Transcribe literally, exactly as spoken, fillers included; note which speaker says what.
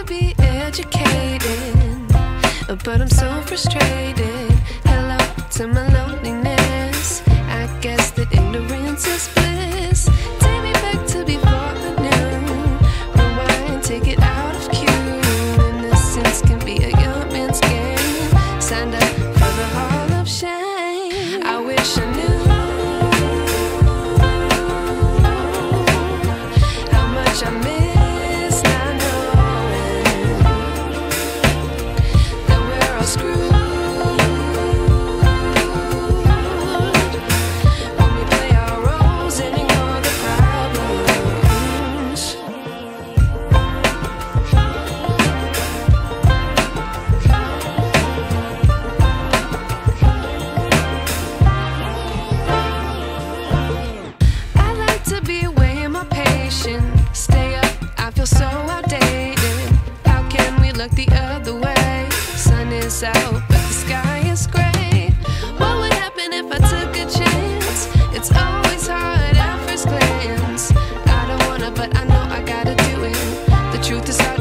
Speaker 1: be educated, but I'm so frustrated. Hello to my loneliness. I guess that ignorance is bliss. Take me back to before I knew. Rewind, take it out of cue. Innocence can be a young man's game. Signed up for the Hall of Shame. I wish I knew how much I miss not knowing that we're all screwed. Stay up, I feel so outdated. How can we look the other way? Sun is out, but the sky is gray. What would happen if I took a chance? It's always hard at first glance. I don't wanna, but I know I gotta do it. The truth is hard.